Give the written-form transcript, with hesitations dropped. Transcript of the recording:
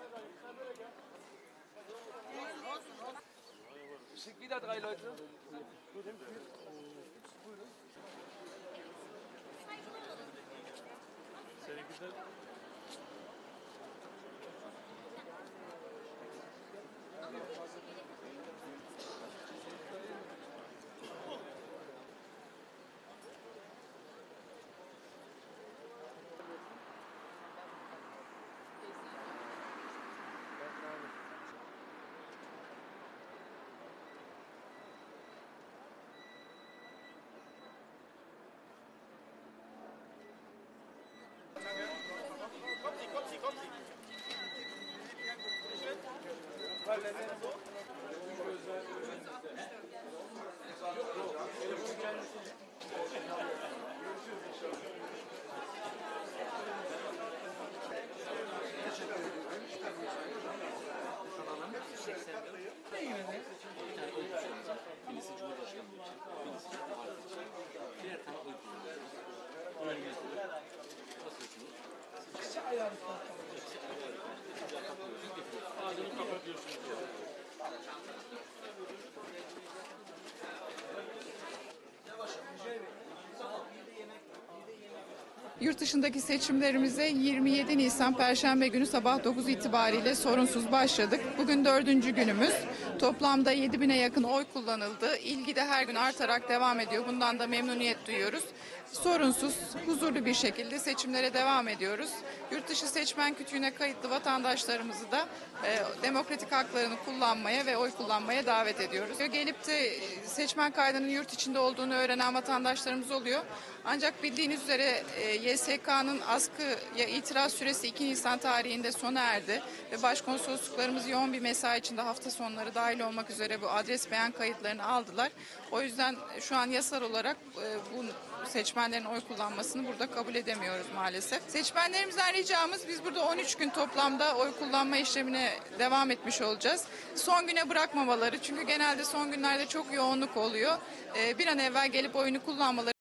Schickt wieder 3 Leute. Seninki de Birisi Cumhurbaşkanlığı için, birisi Cumhurbaşkanlığı için. Birer tane oy kullanıyor. Basıyorsunuz. İkisi ayrı. Ağzını kapatıyorsunuz. Yurt dışındaki seçimlerimize 27 Nisan Perşembe günü sabah 9 itibariyle sorunsuz başladık. Bugün 4. günümüz. Toplamda 7.000'e yakın oy kullanıldı. İlgi de her gün artarak devam ediyor. Bundan da memnuniyet duyuyoruz. Sorunsuz, huzurlu bir şekilde seçimlere devam ediyoruz. Yurt dışı seçmen kütüğüne kayıtlı vatandaşlarımızı da demokratik haklarını kullanmaya ve oy kullanmaya davet ediyoruz. Gelip de seçmen kaydının yurt içinde olduğunu öğrenen vatandaşlarımız oluyor. Ancak bildiğiniz üzere YSK'nın askıya itiraz süresi 2 Nisan tarihinde sona erdi ve başkonsolosluklarımız yoğun bir mesai içinde hafta sonları dahil olmak üzere bu adres beyan kayıtlarını aldılar. O yüzden şu an yasal olarak bu seçmenlerin oy kullanmasını burada kabul edemiyoruz maalesef. Seçmenlerimizden ricamız, biz burada 13 gün toplamda oy kullanma işlemine devam etmiş olacağız. Son güne bırakmamaları, çünkü genelde son günlerde çok yoğunluk oluyor. Bir an evvel gelip oyunu kullanmaları